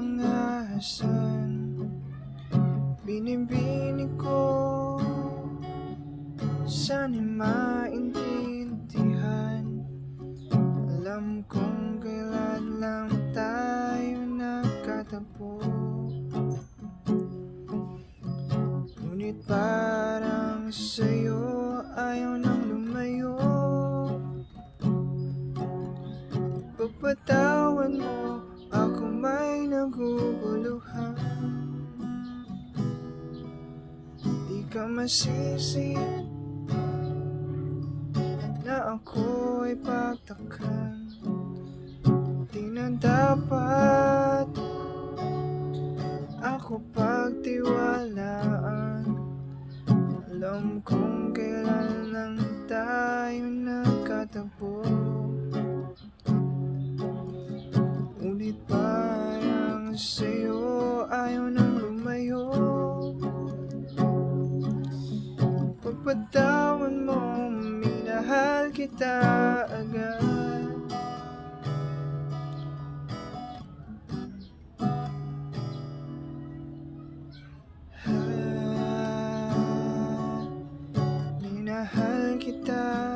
pang-ahasan. Binibini ko, sana'y maintindihan. Alam kong kailan lang tayo nagkatagpo, ngunit parang sa'yo ayaw nang lumayo. Pagpatawan mo, ako may naguguluhan. Di ka masisi na ako'y pagtakhan. Di na dapat ako pagtiwalaan. Alam kong kailan lang tayo nagkatagpo, ngunit parang sa'yo ayaw nang lumayo. Pagpatawan mo, minahal kita agad. Minahal kita